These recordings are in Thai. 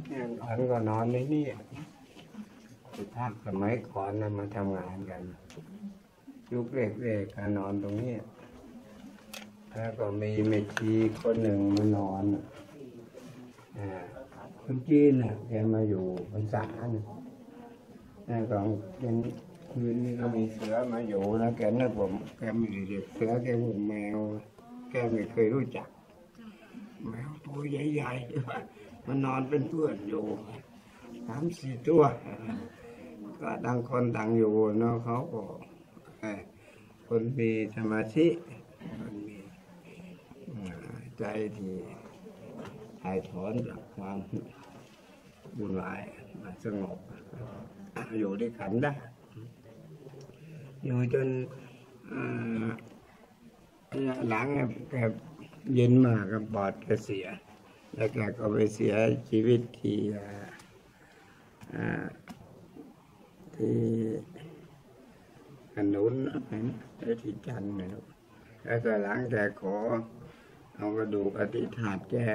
ก่อนก็นอนในนี่ถ้าสมัยก่อนนะมาทำงานกันยุคเล็กๆก็นอนตรงนี้แล้วก็มีแม่ชีคนหนึ่งมานอนคนจีนน่ะแกมาอยู่พรรษาแล้วก็เป็นคืนนี้ก็มีเสือมาอยู่แล้วแกนึกว่าแกไม่ได้เรียกเสือแกว่าแมวแกไม่เคยรู้จักแมวตัวใหญ่ๆมันนอนเป็นเพื่อนอยู่3-4 ตัวก็ต่างคนต่างอยู่เนาะเขาก็คนมีสมาธิคนมีใจที่ถ่ายถอนจากความวุ่นวายมาสงบอยู่ด้วยกันได้อยู่จนหลังแกเย็นมากก็ปอดแกเสียแล้วแกก็ไปเสียชีวิตที่ขนุนที่จันทร์ไม่รู้แล้วก็หลังแกขอเอากระดูกอธิษฐานแก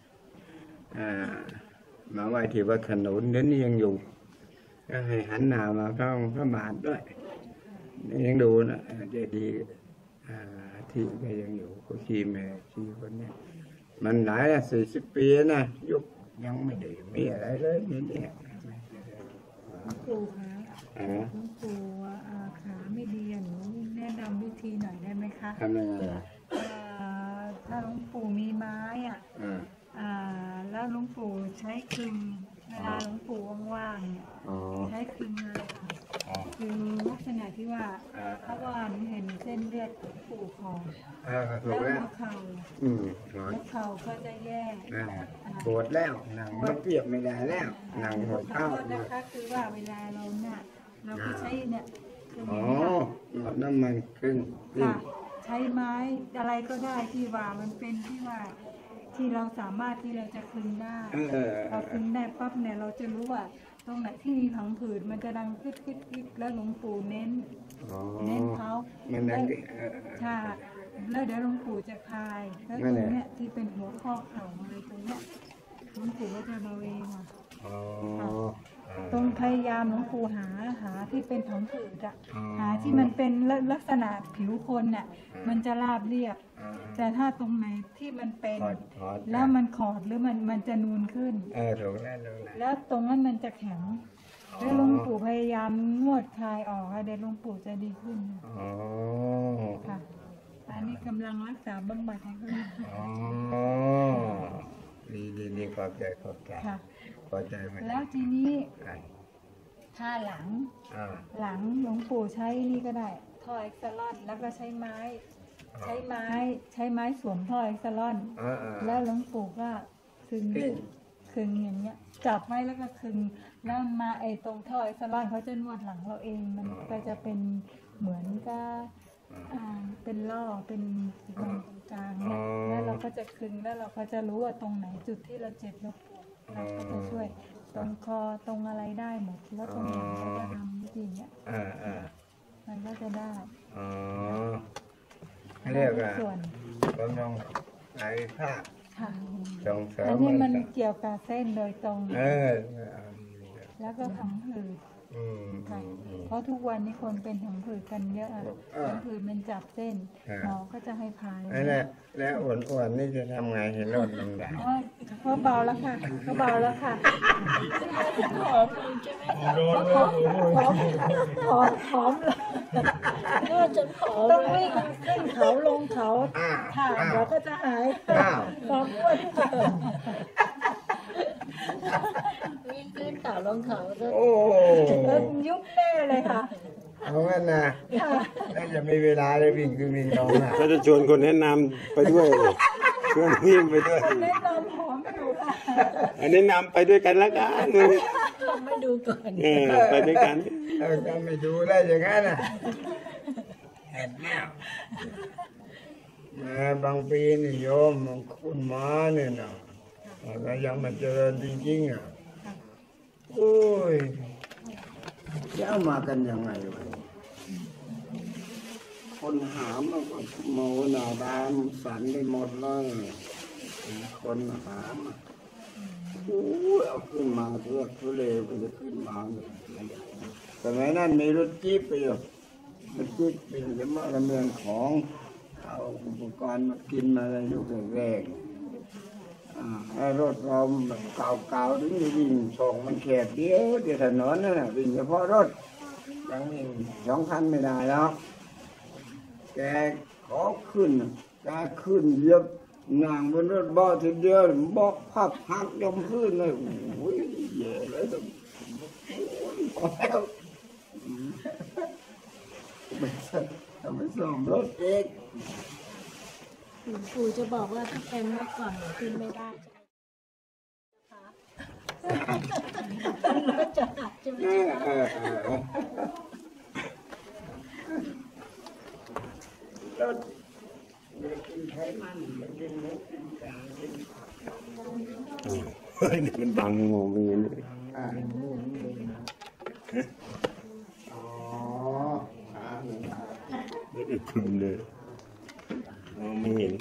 มาไว้ที่วัดขนุนนี้ยังอยู่ก็ให้หันหน้ามาเข้าพระบาทด้วยยังดูนะเจดีย์ที่ก็ยังอยู่ก็ชีแม่ชีคนนี้มันหลาย40 ปีนะยุคยังไม่ได้มีอะไรเลยนี่หลวงปู่คะหลวงปู่ขาไม่ดีหนูแนะนำวิธีหน่อยได้ไหมคะทำยังไงถ้าหลวงปู่มีไม้แล้วหลวงปู่ใช้คลึงเวลาหลวงปู่ว่างๆเนี่ยใช้คลึงเลยค่ะคือลักษณะที่ว่าเพราะว่าหนูเห็นเส้นเลือดปู่คอแล้วหัวเข่าก็จะแย่ปวดแล้วนั่งมันเปียกไม่ได้แล้วนั่งหัวเข่านะคะคือว่าเวลาเราเนี่ยเราก็ใช้เนี่ยน้ำมันครึ่งใช้ไม้อะไรก็ได้ที่ว่ามันเป็นที่ว่าที่เราสามารถที่เราจะคลึงได้เราคลึงได้ปั๊บเนี่ยเราจะรู้ว่าตรงไหนที่มีผังผืดมันจะดังคึดแล้วหลวงปู่เน้นเขาใช่แล้วเดี๋ยวหลวงปู่จะคลายแล้วตรงเนี้ยที่เป็นหัวข้อเข่าอะไรตรงเนี้ยหลวงปู่ก็จะมาเองตรงพยายามหลวงปู่หาที่เป็นผังผืดหาที่มันเป็นลักษณะผิวคนน่ะมันจะราบเรียบแต่ถ้าตรงไหนที่มันเป็นแล้วมันขอดหรือมันจะนูนขึ้นแล้วตรงนั้นมันจะแข็งแล้วหลวงปู่พยายามนวดคลายออกเดี๋ยวหลวงปู่จะดีขึ้นค่ะอันนี้กำลังรักษาบำบัดให้เขาดีขอบใจพอใจไหมแล้วทีนี้ถ้าหลังหลวงปู่ใช้นี่ก็ได้ท่อเอ็กซลอนแล้วก็ใช้ไม้สวมท่อเอ็กซลอนแล้วหลวงปู่ก็คึงอย่างเงี้ยจับไว้แล้วก็คึงแล้วมาตรงท่อเอ็กซลอนเขาจะนวดหลังเราเองมันก็จะเป็นเหมือนกับเป็นล่อเป็นตรงกลางเนี่ยแล้วเราก็จะคึงแล้วเราก็จะรู้ว่าตรงไหนจุดที่เราเจ็บเราปวดเราก็จะช่วยตรงคอตรงอะไรได้หมดแล้วตรงไหนเราจะทำวิธีเนี้ยมันก็จะได้เรียกว่าบำรุงไอ้ผ้าส่งเสริมอันนี้มันเกี่ยวกับเส้นโดยตรงแล้วก็ผังผืดค่ะเพราะทุกวันนี้คนเป็นผังผืดกันเยอะผังผืดมันจับเส้นหมอก็จะให้พายแล้วอ้วนนี่จะทำไงให้ลดลงได้เขาเบาแล้วค่ะหอมใช่ไหมหอมเลยต้องวิ่งขึ้นเขาลงเขาค่ะเดี๋ยวก็จะหายความอ้วนวิ่งขึ้นเขาลงเขายุบแน่เลยค่ะเอางั้นนะแล้วจะมีเวลาเลยวิ่งขึ้นวิ่งลงก็จะชวนคนแนะนำไปด้วยชวนวิ่งไปด้วยแนะนำหอมอยู่ค่ะแนะนำไปด้วยกันละกันไม่ดูก่อนไปด้วยกันก็ไม่ดูได้อย่างนั้นนะเห็นแล้วบางปีนี่โยมคุณหมอเนี่ยนะแล้วยังมันเจริญจริงๆโอ้ยจะเอามากันยังไงวะคนหามแล้วก็โมหนาดามสั่นไปหมดเลยคนหามโอ้ยเอาขึ้นมาเพื่อทุเรศมันจะขึ้นมาสมัยนั้นมีรถจี๊ปไปอยู่รถจี๊ปเป็นสมรเมืองของเอาอุปกรณ์มากินมาอะไรลูกแรกรถเราเก่าๆถึงวิ่งส่งมันแคบเดียวถนนนั่นน่ะวิ่งเฉพาะรถยังวิ่ง2 คันไม่ได้แล้วแกขอขึ้นแกขึ้นเยอะนั่งบนรถบ้าทีเดียวบอกพับหักยมขึ้นเลยโอ้ยแย่เลยพอแล้วไม่ซ่อมรถเองปู่จะบอกว่าถ้าเป็นเมื่อก่อนหนูขึ้นไม่ได้รถจะหักจะไม่ได้รถกินไขมันกินเนื้อกินไก่กินเฮ้ยนี่มันบังมองไม่เห็นเลยอ๋อไม่ได้คลุมเลยมองไม่เห็น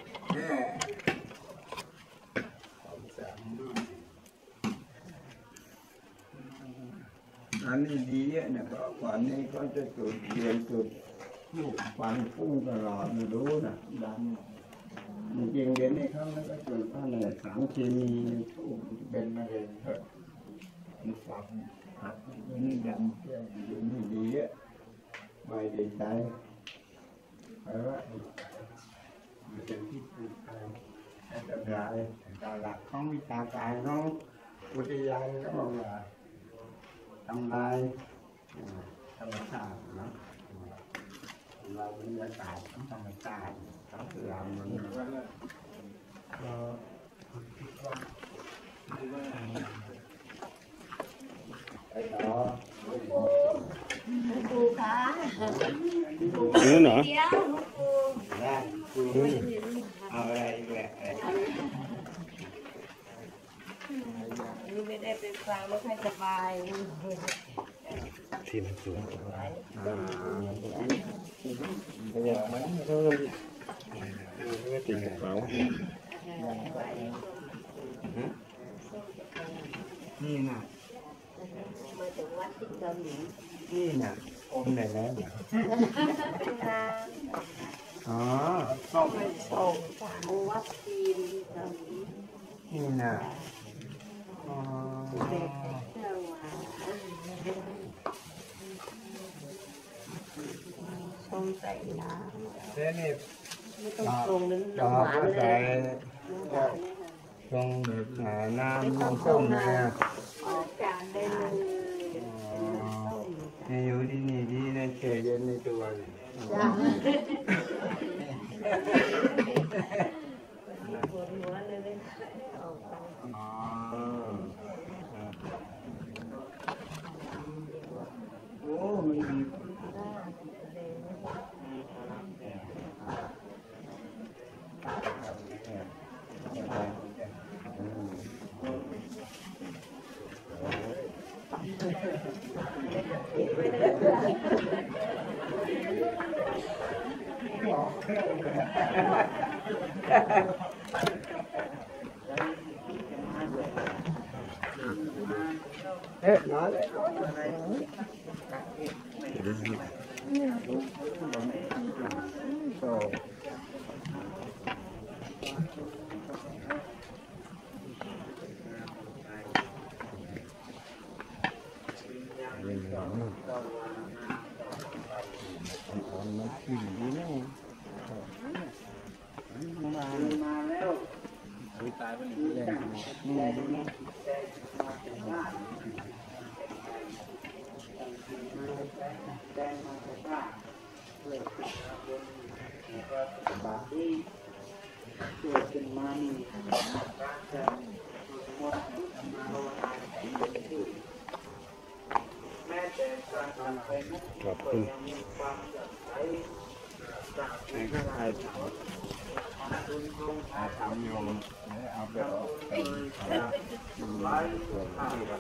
อันนี้ดีเนี่ยก็ก่อนนี้ก็จะจุดเทียนจุดลูกฟันพุ่งตลอดไม่รู้นะดันจริงๆเดี๋ยวนี้เขาไม่ก็จุดเพราะเนี่ยสารเคมีทูบเป็นมะเร็งเถอะมันฝังหักอยู่นี่ดำเที่ยวอยู่นี่ดีไม่ดีใจเพราะว่ามันเป็นที่ปลูกไปแต่ตำราตาหลักของวิชาการของอุทยานก็บอกว่าทำลายธรรมชาตินะทำลายบรรยากาศของธรรมชาติเขาพยายามมันไปต่อปู่คะนี่เหรอเดี๋ยวปู่ได้เอาอะไรอีกแหละนี่ไม่ได้เป็นฟังไม่ค่อยสบายที่มันสวยพยายามมันไม่ติดกระเป๋านี่นะมาจากวัดที่เกาหลีนี่นะอมไหนแล้วเนี่ยเป็นทางอ๋อส้มส่งจากวัดจีนที่เกาหลีนี่นะอ๋อเด็กเจ้าหวานชงใส่น้เส้นนี่ำไม่ต้องปรุงน้ำดอกหวานก็เลใส่ยน้ำหวานเนี่ยค่ะตรงแบบน้ำส้มนะออกจานได้เลยนี่อยู่ที่นี่ดีนะเฉยเย็นในตัวจ้าปวดหัวเลยเลยออกไปอ๋อโอ้มันมีน้อยโต มันขึ้นดีนะมาแล้วตายไปหนึ่งแรงนี่ดูนะบาที่เกิดขึ้นมานี่แม้แต่การทำเป็นขอบคุณไหนก็ถ่ายทำโยมเอาไปออกไปแล้วส่วนที่ว่า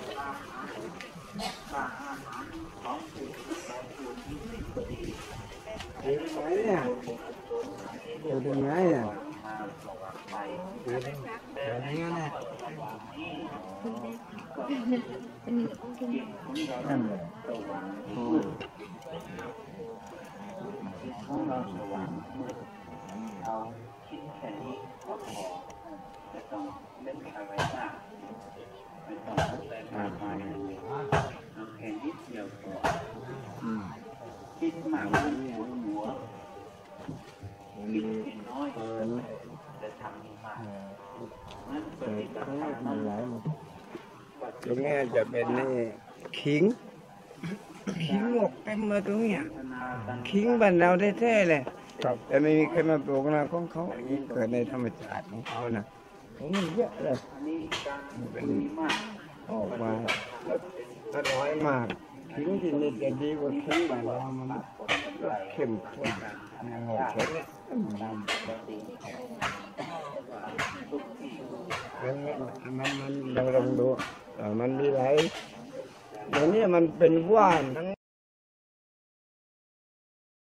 ดูตรงไหนเนี่ยดูตรงไหนเนี่ยดูตรงไหนเนี่ยนั่นแหละของเราสว่างเอาคิดแค่นี้ก็พอไม่ต้องเล่นอะไรมากไม่ต้องอะไรมากมายเอาแค่นิดเดียวพอคิดมากหัวคิดน้อยจะทำมากนั่นเป็นการทำหลายตรงนี้จะเป็นนี่ขิงหมกเต็มมาตรงเนี้ยขิงบ้านเราแท้ๆเลยแต่ไม่มีใครมาปลูกนะของเขาเกิดในธรรมชาติของเขานะผมมันเยอะเลยเป็นออกมาอร่อยมากขิงที่นี่จะดีกว่าขิงบ้านเรามันเข้มข้นอร่อยเฉยมันเราลองดูมันมีหลายอย่างนี้มันเป็นว่านทั้ง